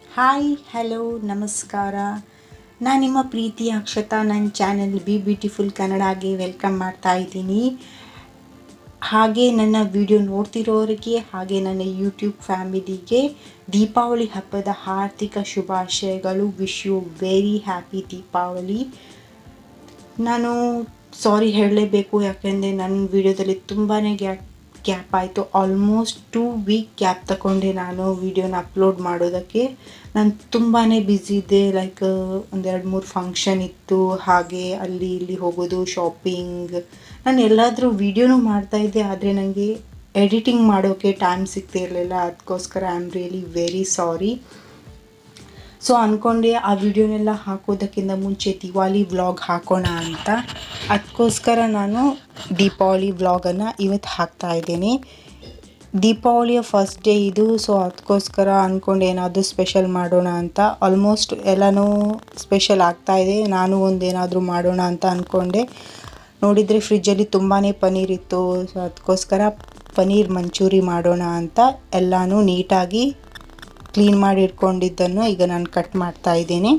Hi hello ನಮಸ್ಕಾರ. ನಾನು ನಿಮ್ಮ ಪ್ರೀತಿಯ ಅಕ್ಷತಾ. ನನ್ನ ಚಾನೆಲ್ ಬಿ ಬ್ಯೂಟಿಫುಲ್ ಕನ್ನಡಗೆ ವೆಲ್ಕಮ್ ಮಾಡ್ತಾ ಇದ್ದೀನಿ. ಹಾಗೆ ನನ್ನ ವಿಡಿಯೋ ನೋಡ್ತಿರೋರಿಗೆ ಹಾಗೆ ನನ್ನ ಯೂಟ್ಯೂಬ್ ಫ್ಯಾಮಿಲಿಗೆ ದೀಪಾವಳಿ ಹಬ್ಬದ ಹಾರ್ದಿಕ ಶುಭಾಶಯಗಳು. Wish you very happy Deepavali. ನಾನು ಸಾರಿ ಹೇಳಲೇಬೇಕು, ಯಾಕೆಂದರೆ ನನ್ನ ವಿಡಿಯೋದಲ್ಲಿ ತುಂಬಾ ಗ್ಯಾಪ್ ಆಯಿತು. ಆಲ್ಮೋಸ್ಟ್ 2 ವೀಕ್ ಗ್ಯಾಪ್ ತಗೊಂಡೆ ನಾನು ವಿಡಿಯೋನ ಅಪ್ಲೋಡ್ ಮಾಡೋದಕ್ಕೆ. ನಾನು ತುಂಬಾ ಬ್ಯುಸಿ ಇದ್ದೆ. ಲೈಕ್ 1-2-3 ಫಂಕ್ಷನ್ ಇತ್ತು, ಹಾಗೆ ಅಲ್ಲಿ ಇಲ್ಲಿ ಹೋಗೋದು, ಶಾಪಿಂಗ್. ನಾನು ಎಲ್ಲಾದರೂ ವಿಡಿಯೋನೂ ಮಾಡ್ತಾಯಿದ್ದೆ, ಆದರೆ ನನಗೆ ಎಡಿಟಿಂಗ್ ಮಾಡೋಕ್ಕೆ ಟೈಮ್ ಸಿಗ್ತಿರಲಿಲ್ಲ. ಅದಕ್ಕೋಸ್ಕರ I am really very sorry. So ಅಂದ್ಕೊಂಡೆ ಆ ವಿಡಿಯೋನೆಲ್ಲ ಹಾಕೋದಕ್ಕಿಂತ ಮುಂಚೆ ದಿವಾಲಿ ವ್ಲಾಗ್ ಹಾಕೋಣ ಅಂತ. ಅದಕ್ಕೋಸ್ಕರ ನಾನು ದೀಪಾವಳಿ ವ್ಲಾಗನ್ನು ಇವತ್ತು ಹಾಕ್ತಾ ಇದ್ದೀನಿ. ದೀಪಾವಳಿಯ ಫಸ್ಟ್ ಡೇ ಇದು. ಸೊ ಅದಕ್ಕೋಸ್ಕರ ಅಂದ್ಕೊಂಡು ಏನಾದರೂ ಸ್ಪೆಷಲ್ ಮಾಡೋಣ ಅಂತ. ಆಲ್ಮೋಸ್ಟ್ ಎಲ್ಲನೂ ಸ್ಪೆಷಲ್ ಆಗ್ತಾಯಿದೆ. ನಾನು ಒಂದೇನಾದರೂ ಮಾಡೋಣ ಅಂತ ಅಂದ್ಕೊಂಡೆ. ನೋಡಿದರೆ ಫ್ರಿಜ್ಜಲ್ಲಿ ತುಂಬಾ ಪನ್ನೀರ್ ಇತ್ತು. ಸೊ ಅದಕ್ಕೋಸ್ಕರ ಪನ್ನೀರ್ ಮಂಚೂರಿ ಮಾಡೋಣ ಅಂತ ಎಲ್ಲನೂ ನೀಟಾಗಿ ಕ್ಲೀನ್ ಮಾಡಿ ಇಟ್ಕೊಂಡಿದ್ದನ್ನು ಈಗ ನಾನು ಕಟ್ ಮಾಡ್ತಾ ಇದ್ದೀನಿ.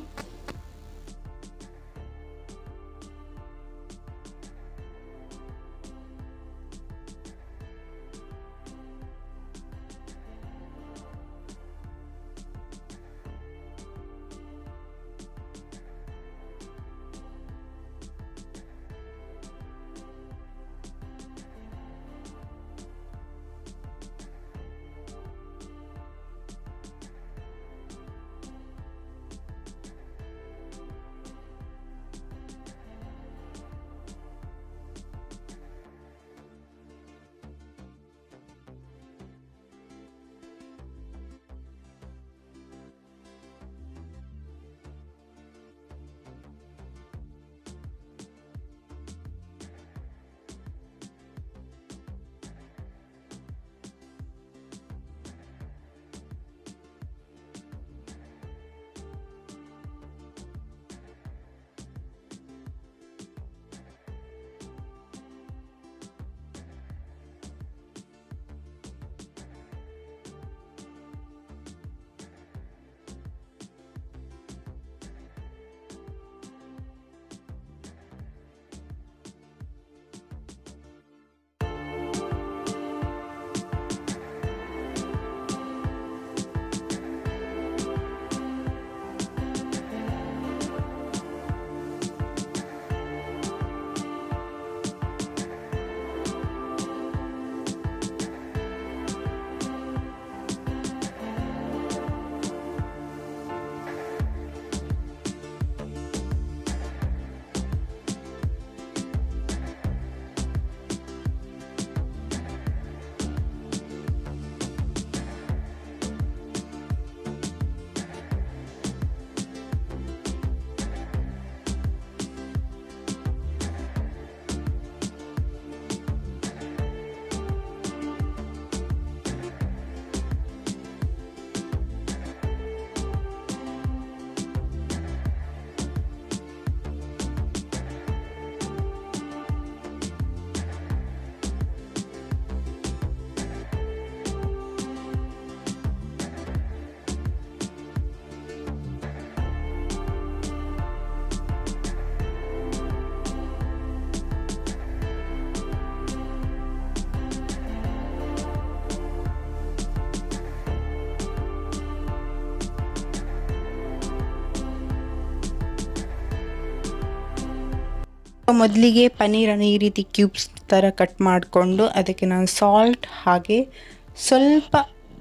ಮೊದಲಿಗೆ ಪನ್ನೀರನ್ನು ಈ ರೀತಿ ಕ್ಯೂಬ್ಸ್ ಥರ ಕಟ್ ಮಾಡಿಕೊಂಡು ಅದಕ್ಕೆ ನಾನು ಸಾಲ್ಟ್ ಹಾಗೆ ಸ್ವಲ್ಪ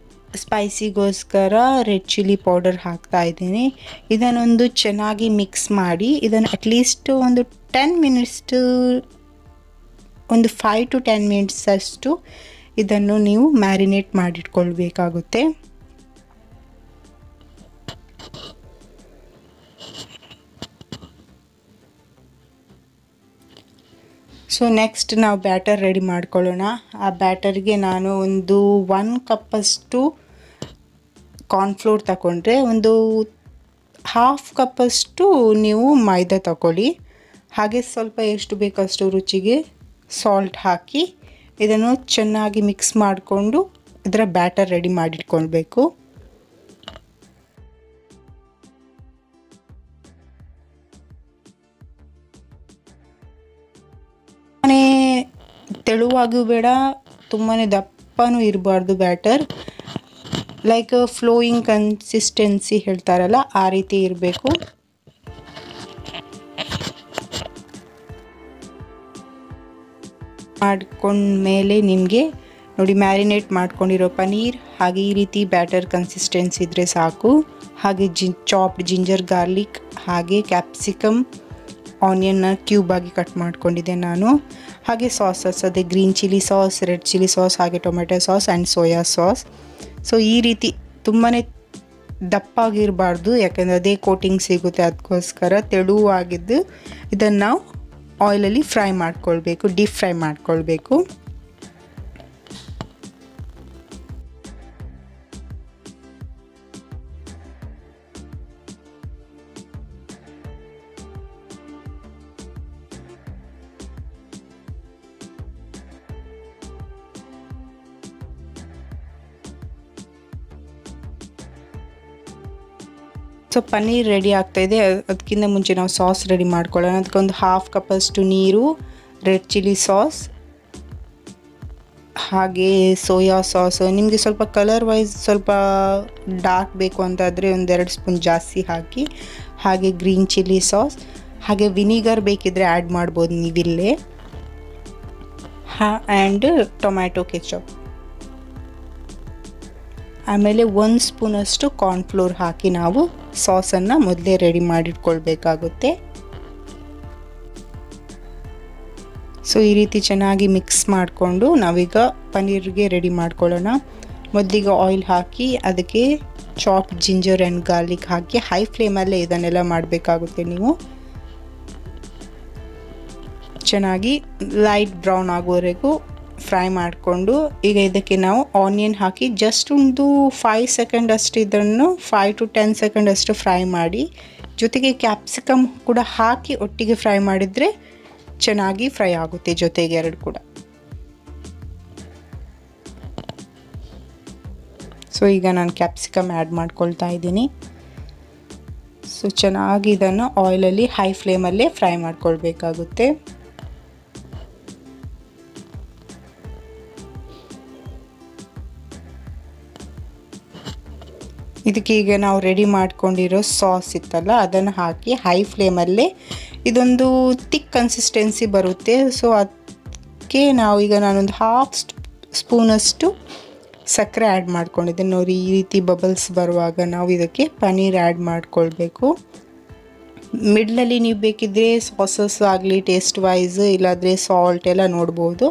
ಸ್ಪೈಸಿಗೋಸ್ಕರ ರೆಡ್ ಚಿಲ್ಲಿ ಪೌಡರ್ ಹಾಕ್ತಾ ಇದ್ದೀನಿ. ಇದನ್ನೊಂದು ಚೆನ್ನಾಗಿ ಮಿಕ್ಸ್ ಮಾಡಿ ಇದನ್ನು ಅಟ್ಲೀಸ್ಟ್ ಒಂದು 10 ಮಿನಿಟ್ಸು, ಒಂದು 5 to 10 ಮಿನಿಟ್ಸ್ ಅಷ್ಟು ಇದನ್ನು ನೀವು ಮ್ಯಾರಿನೇಟ್ ಮಾಡಿಟ್ಕೊಳ್ಬೇಕಾಗುತ್ತೆ. ಸೊ ನೆಕ್ಸ್ಟ್ ನಾವು ಬ್ಯಾಟರ್ ರೆಡಿ ಮಾಡ್ಕೊಳ್ಳೋಣ. ಆ ಬ್ಯಾಟರ್ಗೆ ನಾನು ಒಂದು 1 ಕಪ್ಪಷ್ಟು ಕಾರ್ನ್ಫ್ಲೋರ್ ತಗೊಂಡ್ರೆ, ಒಂದು 1/2 ಕಪ್ಪಷ್ಟು ನೀವು ಮೈದಾ ತಗೊಳ್ಳಿ. ಹಾಗೆ ಸ್ವಲ್ಪ ಎಷ್ಟು ಬೇಕಷ್ಟು ರುಚಿಗೆ ಸಾಲ್ಟ್ ಹಾಕಿ ಇದನ್ನು ಚೆನ್ನಾಗಿ ಮಿಕ್ಸ್ ಮಾಡಿಕೊಂಡು ಇದರ ಬ್ಯಾಟರ್ ರೆಡಿ ಮಾಡಿಟ್ಕೊಳ್ಬೇಕು. ತೆಳುವಾಗೂ ಬೇಡ, ತುಂಬಾ ದಪ್ಪನೂ ಇರಬಾರ್ದು ಬ್ಯಾಟರ್. ಲೈಕ್ ಫ್ಲೋಯಿಂಗ್ ಕನ್ಸಿಸ್ಟೆನ್ಸಿ ಹೇಳ್ತಾರಲ್ಲ ಆ ರೀತಿ ಇರಬೇಕು. ಮಾಡ್ಕೊಂಡ್ಮೇಲೆ ನಿಮಗೆ ನೋಡಿ ಮ್ಯಾರಿನೇಟ್ ಮಾಡ್ಕೊಂಡಿರೋ ಪನ್ನೀರ್ ಹಾಗೆ ಈ ರೀತಿ ಬ್ಯಾಟರ್ ಕನ್ಸಿಸ್ಟೆನ್ಸಿ ಇದ್ದರೆ ಸಾಕು. ಹಾಗೆ ಚಾಪ್ಡ್ ಜಿಂಜರ್ ಗಾರ್ಲಿಕ್ ಹಾಗೆ ಕ್ಯಾಪ್ಸಿಕಮ್ ಆನಿಯನ್ನ ಕ್ಯೂಬ್ ಆಗಿ ಕಟ್ ಮಾಡ್ಕೊಂಡಿದ್ದೆ ನಾನು. ಹಾಗೆ ಸಾಸಸ್ ಅದೇ green chilli sauce, red chilli sauce ಹಾಗೆ tomato sauce and soya sauce. So ಈ ರೀತಿ ತುಂಬಾ ದಪ್ಪಾಗಿರಬಾರ್ದು, ಯಾಕಂದರೆ ಅದೇ ಕೋಟಿಂಗ್ ಸಿಗುತ್ತೆ, ಅದಕ್ಕೋಸ್ಕರ ತೆಳುವಾಗಿದ್ದು ಇದನ್ನು ನಾವು ಆಯಿಲಲ್ಲಿ ಫ್ರೈ ಮಾಡ್ಕೊಳ್ಬೇಕು, ಡೀಪ್ ಫ್ರೈ ಮಾಡ್ಕೊಳ್ಬೇಕು. ಸೊ ಪನ್ನೀರ್ ರೆಡಿ ಆಗ್ತಾಯಿದೆ. ಅದಕ್ಕಿಂತ ಮುಂಚೆ ನಾವು ಸಾಸ್ ರೆಡಿ ಮಾಡ್ಕೊಳ್ಳೋಣ. ಅದಕ್ಕೊಂದು 1/2 ಕಪ್ಪಷ್ಟು ನೀರು, ರೆಡ್ ಚಿಲ್ಲಿ ಸಾಸ್ ಹಾಗೆ ಸೋಯಾ ಸಾಸ್. ನಿಮಗೆ ಸ್ವಲ್ಪ ಕಲರ್ ವೈಸ್ ಸ್ವಲ್ಪ ಡಾರ್ಕ್ ಬೇಕು ಅಂತಾದರೆ 1-2 ಸ್ಪೂನ್ ಜಾಸ್ತಿ ಹಾಕಿ. ಹಾಗೆ ಗ್ರೀನ್ ಚಿಲ್ಲಿ ಸಾಸ್ ಹಾಗೆ ವಿನಿಗರ್ ಬೇಕಿದ್ದರೆ ಆ್ಯಡ್ ಮಾಡ್ಬೋದು ನೀವಿಲ್ಲೇ. And tomato ketchup. ಆಮೇಲೆ 1 ಸ್ಪೂನಷ್ಟು ಕಾರ್ನ್ಫ್ಲೋರ್ ಹಾಕಿ ನಾವು ಸಾಸನ್ನು ಮೊದಲೇ ರೆಡಿ ಮಾಡಿಟ್ಕೊಳ್ಬೇಕಾಗುತ್ತೆ. ಸೊ ಈ ರೀತಿ ಚೆನ್ನಾಗಿ ಮಿಕ್ಸ್ ಮಾಡಿಕೊಂಡು ನಾವೀಗ ಪನ್ನೀರ್ಗೆ ರೆಡಿ ಮಾಡ್ಕೊಳ್ಳೋಣ. ಮೊದಲಿಗೆ ಆಯಿಲ್ ಹಾಕಿ ಅದಕ್ಕೆ ಚಾಪ್ ಜಿಂಜರ್ ಆ್ಯಂಡ್ ಗಾರ್ಲಿಕ್ ಹಾಕಿ ಹೈ ಫ್ಲೇಮಲ್ಲೇ ಇದನ್ನೆಲ್ಲ ಮಾಡಬೇಕಾಗುತ್ತೆ. ನೀವು ಚೆನ್ನಾಗಿ ಲೈಟ್ ಬ್ರೌನ್ ಆಗೋವರೆಗೂ ಫ್ರೈ ಮಾಡಿಕೊಂಡು ಈಗ ಇದಕ್ಕೆ ನಾವು ಆನಿಯನ್ ಹಾಕಿ ಜಸ್ಟ್ ಒಂದು 5 ಸೆಕೆಂಡ್ ಅಷ್ಟು ಇದನ್ನು 5 to 10 ಸೆಕೆಂಡ್ ಅಷ್ಟು ಫ್ರೈ ಮಾಡಿ, ಜೊತೆಗೆ ಕ್ಯಾಪ್ಸಿಕಮ್ ಕೂಡ ಹಾಕಿ ಒಟ್ಟಿಗೆ ಫ್ರೈ ಮಾಡಿದರೆ ಚೆನ್ನಾಗಿ ಫ್ರೈ ಆಗುತ್ತೆ ಜೊತೆಗೆ ಎರಡು ಕೂಡ. ಸೊ ಈಗ ನಾನು ಕ್ಯಾಪ್ಸಿಕಮ್ ಆ್ಯಡ್ ಮಾಡ್ಕೊಳ್ತಾ ಇದ್ದೀನಿ. ಸೊ ಚೆನ್ನಾಗಿ ಇದನ್ನು ಆಯಿಲಲ್ಲಿ ಹೈ ಫ್ಲೇಮಲ್ಲೇ ಫ್ರೈ ಮಾಡ್ಕೊಳ್ಬೇಕಾಗುತ್ತೆ. ಇದಕ್ಕೆ ಈಗ ನಾವು ರೆಡಿ ಮಾಡ್ಕೊಂಡಿರೋ ಸಾಸ್ ಇತ್ತಲ್ಲ ಅದನ್ನು ಹಾಕಿ ಹೈ ಫ್ಲೇಮಲ್ಲೇ ಇದೊಂದು ತಿಕ್ ಕನ್ಸಿಸ್ಟೆನ್ಸಿ ಬರುತ್ತೆ. ಸೊ ಅದಕ್ಕೆ ನಾನೊಂದು 1/2 ಸ್ಪೂನಷ್ಟು ಸಕ್ಕರೆ ಆ್ಯಡ್ ಮಾಡ್ಕೊಂಡಿದ್ದೆ. ನೋಡಿ ಈ ರೀತಿ ಬಬಲ್ಸ್ ಬರುವಾಗ ನಾವು ಇದಕ್ಕೆ ಪನ್ನೀರ್ ಆ್ಯಡ್ ಮಾಡ್ಕೊಳ್ಬೇಕು. ಮಿಡ್ಲಲ್ಲಿ ನೀವು ಬೇಕಿದ್ದರೆ ಸಾಸಸ್ ಆಗಲಿ ಟೇಸ್ಟ್ ವೈಸ್ ಇಲ್ಲಾಂದರೆ ಸಾಲ್ಟ್ ಎಲ್ಲ ನೋಡ್ಬೋದು.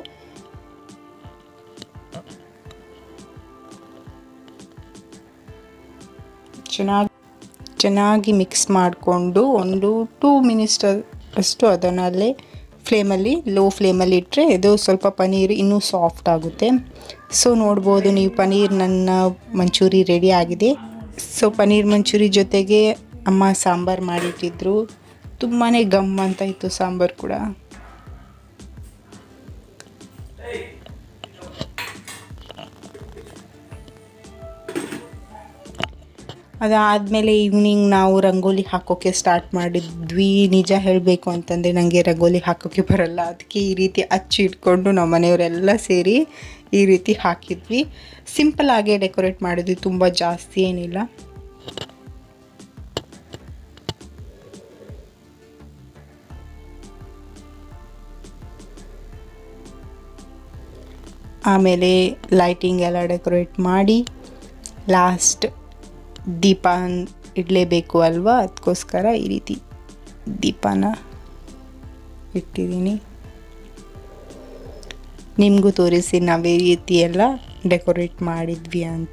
ಚೆನ್ನಾಗಿ ಮಿಕ್ಸ್ ಮಾಡಿಕೊಂಡು ಒಂದು 2 ಮಿನಿಟ್ಸ್ ಅಷ್ಟು ಅದನ್ನು ಅಲ್ಲೇ ಫ್ಲೇಮಲ್ಲಿ ಲೋ ಫ್ಲೇಮಲ್ಲಿ ಇಟ್ಟರೆ ಇದು ಸ್ವಲ್ಪ ಪನ್ನೀರ್ ಇನ್ನೂ ಸಾಫ್ಟ್ ಆಗುತ್ತೆ. ಸೊ ನೋಡ್ಬೋದು ನೀವು ಪನ್ನೀರ್ ನನ್ನ ಮಂಚೂರಿ ರೆಡಿ ಆಗಿದೆ. ಸೊ ಪನ್ನೀರ್ ಮಂಚೂರಿ ಜೊತೆಗೆ ಅಮ್ಮ ಸಾಂಬಾರು ಮಾಡಿಟ್ಟಿದ್ರು, ತುಂಬಾ ಗಮ್ ಅಂತ ಇತ್ತು ಸಾಂಬಾರು ಕೂಡ. ಅದಾದಮೇಲೆ ಈವ್ನಿಂಗ್ ನಾವು ರಂಗೋಲಿ ಹಾಕೋಕ್ಕೆ ಸ್ಟಾರ್ಟ್ ಮಾಡಿದ್ವಿ. ನಿಜ ಹೇಳಬೇಕು ಅಂತಂದರೆ ನನಗೆ ರಂಗೋಲಿ ಹಾಕೋಕ್ಕೆ ಬರಲ್ಲ, ಅದಕ್ಕೆ ಈ ರೀತಿ ಹಚ್ಚಿ ಇಟ್ಕೊಂಡು ನಮ್ಮ ಮನೆಯವರೆಲ್ಲ ಸೇರಿ ಈ ರೀತಿ ಹಾಕಿದ್ವಿ. ಸಿಂಪಲ್ಲಾಗೇ ಡೆಕೋರೇಟ್ ಮಾಡಿದ್ವಿ, ತುಂಬ ಜಾಸ್ತಿ ಏನಿಲ್ಲ. ಆಮೇಲೆ ಲೈಟಿಂಗ್ ಎಲ್ಲ ಡೆಕೋರೇಟ್ ಮಾಡಿ ಲಾಸ್ಟ್ ದೀಪ ಇಡಲೇಬೇಕು ಅಲ್ವಾ, ಅದಕ್ಕೋಸ್ಕರ ಈ ರೀತಿ ದೀಪನ ಇಟ್ಟಿದ್ದೀನಿ. ನಿಮಗೂ ತೋರಿಸಿ ನಾವೇ ರೀತಿ ಎಲ್ಲ ಡೆಕೋರೇಟ್ ಮಾಡಿದ್ವಿ ಅಂತ.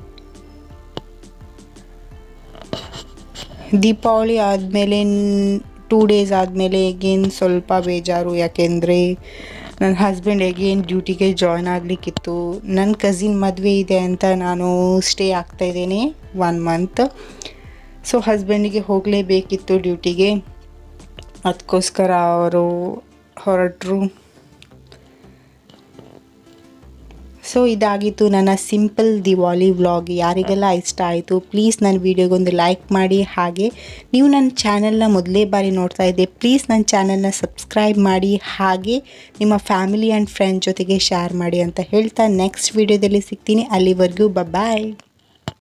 ದೀಪಾವಳಿ ಆದಮೇಲೆ 2 ಡೇಸ್ ಆದಮೇಲೆ ಎಗೇನ್ ಸ್ವಲ್ಪ ಬೇಜಾರು, ಯಾಕೆಂದರೆ ನನ್ನ ಹಸ್ಬೆಂಡ್ ಎಗೇನ್ ಡ್ಯೂಟಿಗೆ ಜಾಯ್ನ್ ಆಗಲಿಕ್ಕಿತ್ತು. ನನ್ನ ಕಸಿನ್ ಮದುವೆ ಇದೆ ಅಂತ ನಾನು ಸ್ಟೇ ಆಗ್ತಾಯಿದ್ದೇನೆ 1 ಮಂತ್. ಸೊ ಹಸ್ಬೆಂಡಿಗೆ ಹೋಗಲೇಬೇಕಿತ್ತು ಡ್ಯೂಟಿಗೆ, ಅದಕ್ಕೋಸ್ಕರ ಅವರು ಹೊರಟರು. ಸೊ ಇದಾಗಿತ್ತು ನನ್ನ ಸಿಂಪಲ್ ದಿವಾಲಿ ವ್ಲಾಗ್. ಯಾರಿಗೆಲ್ಲ ಇಷ್ಟ ಆಯಿತು ಪ್ಲೀಸ್ ನನ್ನ ವಿಡಿಯೋಗೊಂದು ಲೈಕ್ ಮಾಡಿ. ಹಾಗೆ ನೀವು ನನ್ನ ಚಾನಲ್ನ ಮೊದಲೇ ಬಾರಿ ನೋಡ್ತಾ ಇದ್ದೆ ಪ್ಲೀಸ್ ನನ್ನ ಚಾನಲ್ನ ಸಬ್ಸ್ಕ್ರೈಬ್ ಮಾಡಿ. ಹಾಗೆ ನಿಮ್ಮ ಫ್ಯಾಮಿಲಿ ಆ್ಯಂಡ್ ಫ್ರೆಂಡ್ಸ್ ಜೊತೆಗೆ ಶೇರ್ ಮಾಡಿ ಅಂತ ಹೇಳ್ತಾ ನೆಕ್ಸ್ಟ್ ವಿಡಿಯೋದಲ್ಲಿ ಸಿಗ್ತೀನಿ. ಅಲ್ಲಿವರೆಗೂ ಬಾಯ್.